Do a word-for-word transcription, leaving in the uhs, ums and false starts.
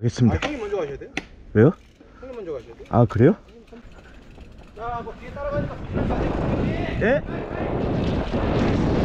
알겠습니다. 아, 형님 먼저 가셔야 돼요? 왜요? 형님 먼저 가셔야 돼요? 아 그래요? 자, 뭐 뒤에 따라가니까 조심해서 가세요. 예?